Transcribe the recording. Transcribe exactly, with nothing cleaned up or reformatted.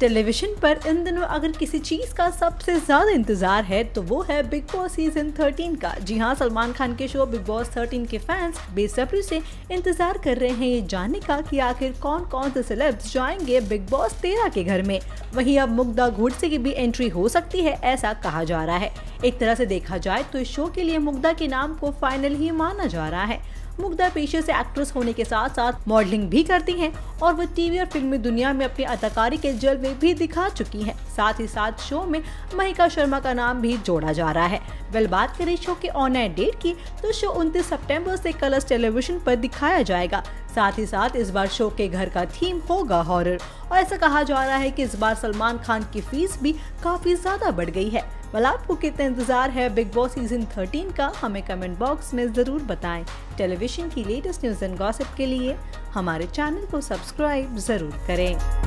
Television पर इन दिनों अगर किसी चीज का सबसे ज्यादा इंतजार है तो वो है बिग बॉस सीजन थर्टीन का। जी हाँ, सलमान खान के शो बिग बॉस थर्टीन के फैंस बेसब्री से इंतजार कर रहे हैं ये जानने का कि आखिर कौन कौन से सेलेब्स जाएंगे बिग बॉस तेरह के घर में। वहीं अब मुग्धा गोडसे की भी एंट्री हो सकती है, ऐसा कहा जा रहा है। एक तरह से देखा जाए तो इस शो के लिए मुग्धा के नाम को फाइनल ही माना जा रहा है। मुग्धा पेशे से एक्ट्रेस होने के साथ साथ मॉडलिंग भी करती हैं और वो टीवी और फिल्मी दुनिया में अपनी अदाकारी के जलवे भी दिखा चुकी हैं। साथ ही साथ शो में महिका शर्मा का नाम भी जोड़ा जा रहा है। वेल, बात करें शो के ऑन एयर डेट की तो शो उनतीस सितंबर से कलर्स टेलीविजन पर दिखाया जाएगा। साथ ही साथ इस बार शो के घर का थीम होगा हॉरर और ऐसा कहा जा रहा है कि इस बार सलमान खान की फीस भी काफी ज्यादा बढ़ गई है। वाल आपको कितना इंतजार है बिग बॉस सीजन थर्टीन का, हमें कमेंट बॉक्स में जरूर बताएं। टेलीविजन की लेटेस्ट न्यूज एंड गॉसिप के लिए हमारे चैनल को सब्सक्राइब जरूर करें।